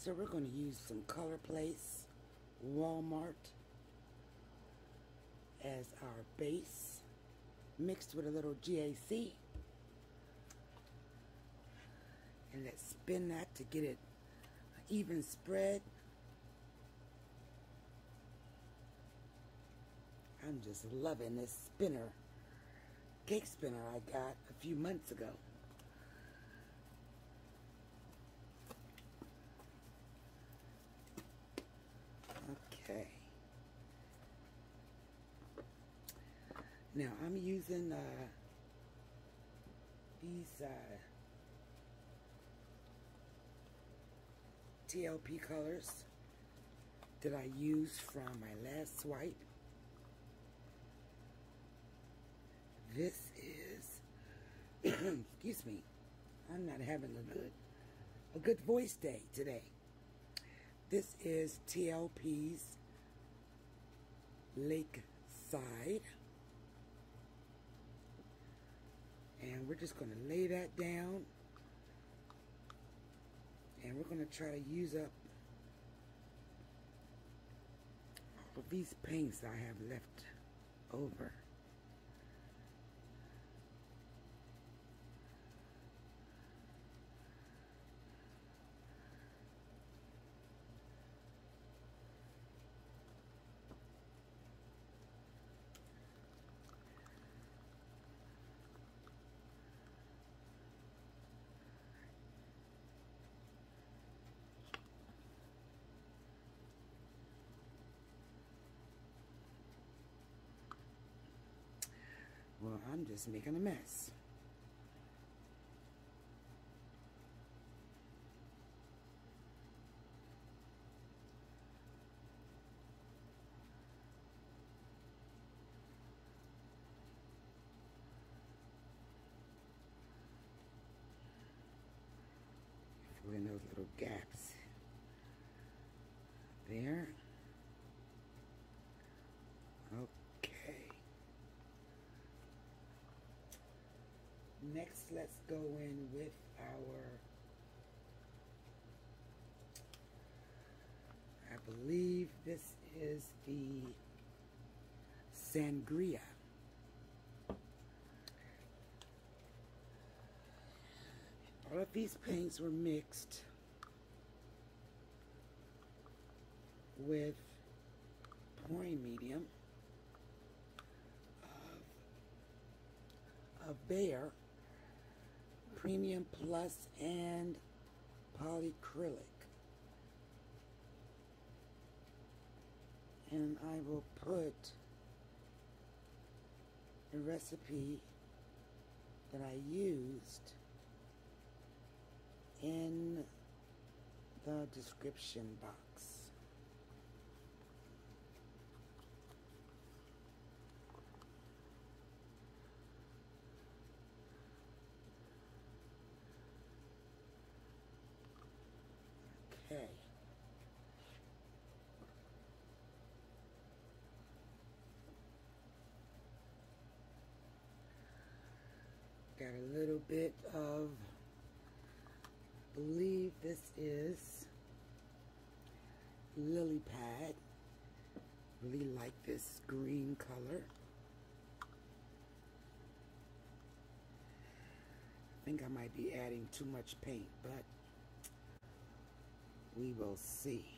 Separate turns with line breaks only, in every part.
So we're going to use some Color Place Walmart as our base, mixed with a little GAC. And let's spin that to get it an even spread. I'm just loving this spinner, cake spinner I got a few months ago. Okay. Now I'm using these TLP colors that I used from my last swipe. This is, excuse me, I'm not having a good voice day today. This is TLP's Lakeside. And we're just going to lay that down. And we're going to try to use up all of these paints I have left over. Well, I'm just making a mess. Fill in those little gaps. There. Okay. Next, let's go in with our, I believe this is the Sangria. All of these paints were mixed with pouring medium of Behr Premium Plus and polycrylic. And I will put the recipe that I used in the description box. Okay. Got a little bit of, I believe this is Lily Pad. Really like this green color. I think I might be adding too much paint, but we will see.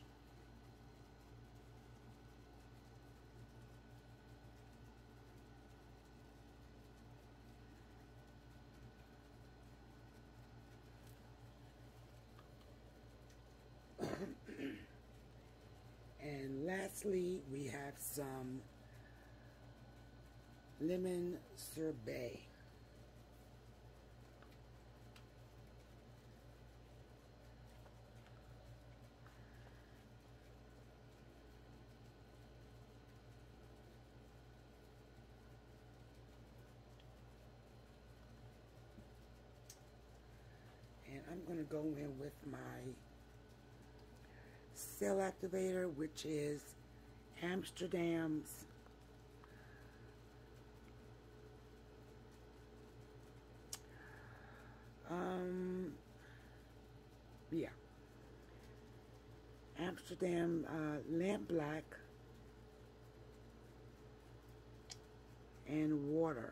And lastly, we have some lemon sorbet. And I'm going to go in with my cell activator, which is Amsterdam's yeah, Amsterdam lamp black and water.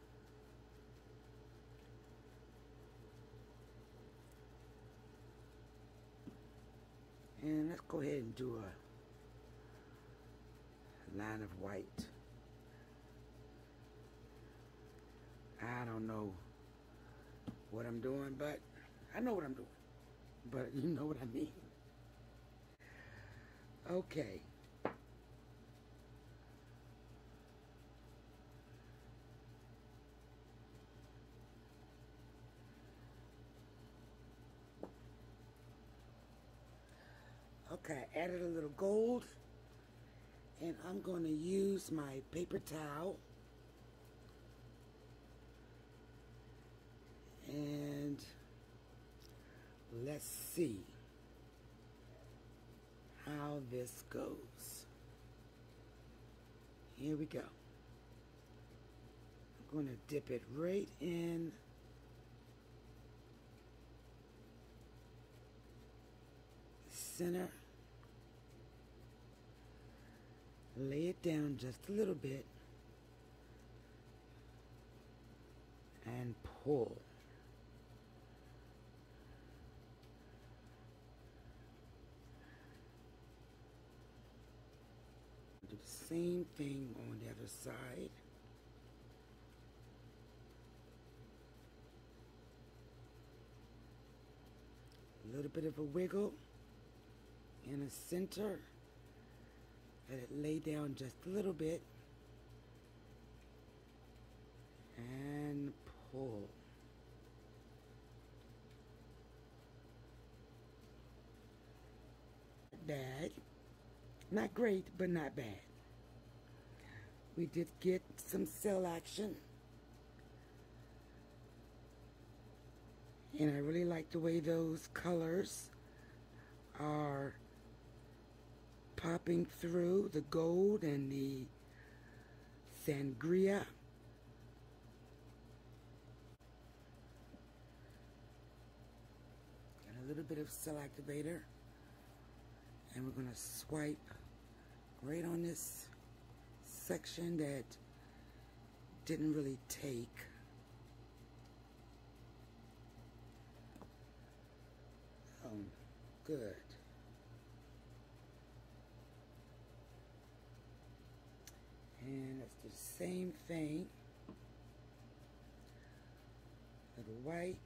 And let's go ahead and do a line of white. I don't know what I'm doing, but I know what I'm doing. But you know what I mean. Okay. Okay, I added a little gold, and I'm going to use my paper towel and let's see how this goes. Here we go. I'm going to dip it right in the center. Lay it down just a little bit and pull. Do the same thing on the other side. A little bit of a wiggle in the center. Let it lay down just a little bit and pull. Bad. Not great, but not bad. We did get some cell action. And I really like the way those colors are popping through, the gold and the sangria. Got a little bit of cell activator. And we're going to swipe right on this section that didn't really take. Good. And let's do the same thing. A little white.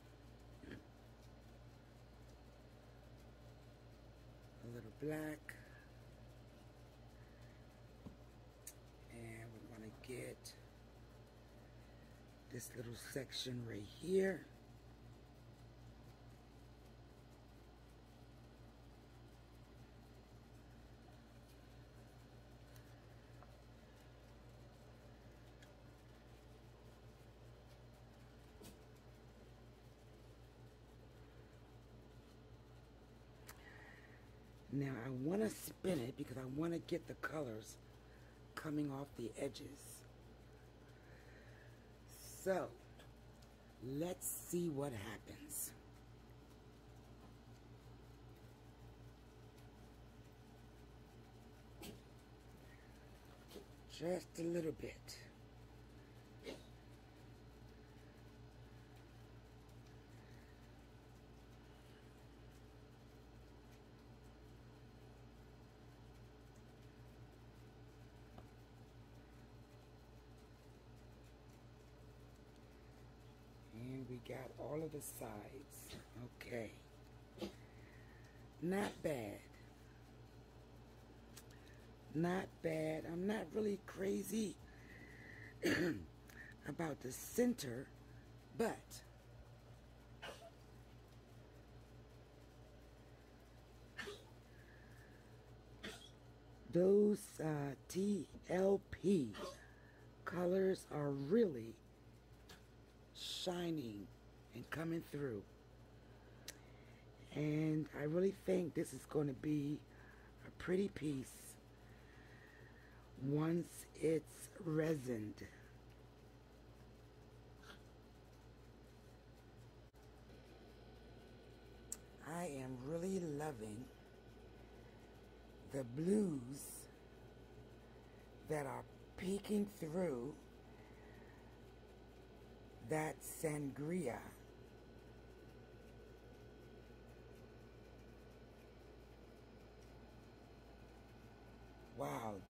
A little black. And we're going to get this little section right here. Now I want to spin it because I want to get the colors coming off the edges. So let's see what happens. Just a little bit. We got all of the sides. Okay. Not bad. Not bad. I'm not really crazy about the center, but those TLP colors are really shining and coming through, and I really think this is going to be a pretty piece once it's resined. I am really loving the blues that are peeking through that sangria. Wow,